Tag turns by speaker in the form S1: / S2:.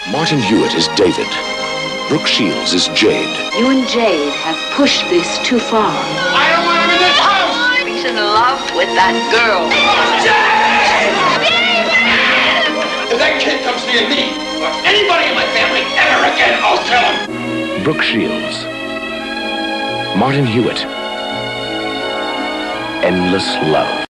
S1: Martin Hewitt is David. Brooke Shields is Jade.
S2: You and Jade have pushed this too far.
S3: I don't want him in this house!
S2: He's in love with that girl.
S3: If that kid comes near me, or anybody in my family ever again, I'll kill him!
S1: Brooke Shields. Martin Hewitt. Endless Love.